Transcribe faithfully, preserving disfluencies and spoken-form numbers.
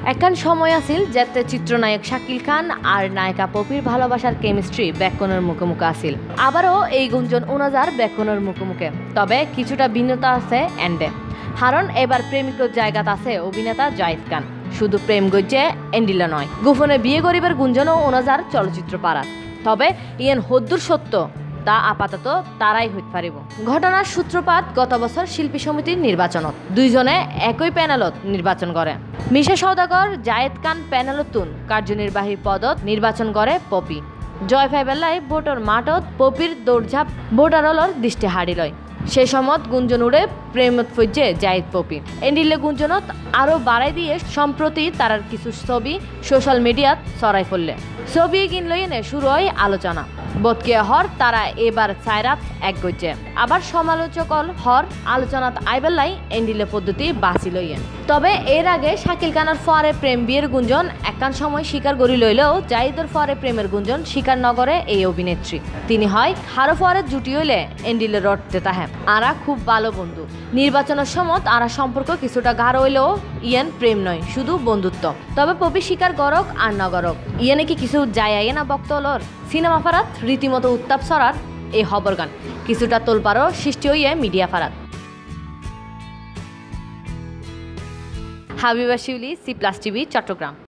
একখান সময় আছিল যাতে চিত্রনায়ক শাকিল খান আর নায়িকা পপির ভালোবাসার কেমিস্ট্রি ব্যাকনের মুখে মুখে আছিল। আবারও এই গুঞ্জন উনাজার ব্যাকনের মুখে মুখে, তবে কিছুটা ভিন্নতা আছে এন্ডে। কারণ এবার প্রেমিকর জায়গাত আছে অভিনেতা জায়েদ খান। শুধু প্রেম গজ্জে এন্ডিলা নয়, গোপনে বিয়ে গরিবের গুঞ্জনও উনাজার চলচ্চিত্র পাড়াত। তবে ইয়ান হদ্দুর সত্য তা আপাতত তারাই হইতে পারিব। ঘটনার সূত্রপাত গত বছর শিল্পী সমিতির নির্বাচনত দুইজনে একই প্যানেলত নির্বাচন করে। মিশা সওদাগর জায়েদ খান প্যানেলতুন কার্যনির্বাহী পদত নির্বাচন করে পপি। জয় ফাইবেল্লাই ভোটর মাঠত পপির দৌড়ঝাঁপ ভোটারলর দৃষ্টি হারি লয়। সেই সময়ত গুঞ্জন উড়ে প্রেমত ফজ্জে জায়েদ পপি। এন্ডিলে গুঞ্জনত আরও বাড়াই দিয়ে সম্প্রতি তারার কিছু ছবি সোশ্যাল মিডিয়াত ছড়াই ফেললে। ছবি কিন লইনে শুরু হয় আলোচনা। বদকে হর তারা এবার চায়রাত এক গজ্জে, আবার সমালোচকল হর আলোচনাত আইবেল্লাই এন্ডিলে পদ্ধতি বাঁচি লইয়েন। তবে এর আগে শাকিল খানের ফরে প্রেম বিয়ের গুঞ্জন একখান সময় স্বীকার করি লইলেও জাহিদের ফরে প্রেমের গুঞ্জন স্বীকার নগরে এই অভিনেত্রী। তিনি হয় হারো ফরে জুটি হইলে এন্ডিলে রটতে তাহে আরা খুব ভালো বন্ধু। নির্বাচনের সময় আরা সম্পর্ক কিছুটা গাঢ় হইলেও ইয়ান প্রেম নয়, শুধু বন্ধুত্ব। তবে পপি স্বীকার করক আর নগরক ইয়ানে কি কিছু যায় আইয়ে না বক্তলর সিনেমা ফারাত রীতিমতো উত্তাপ ছড়ার এই খবর গান কিছুটা তোলপাড়ও সৃষ্টি হইয়ে মিডিয়া ফারাত। Habiba Shiuli, C plus TV, Chittagong.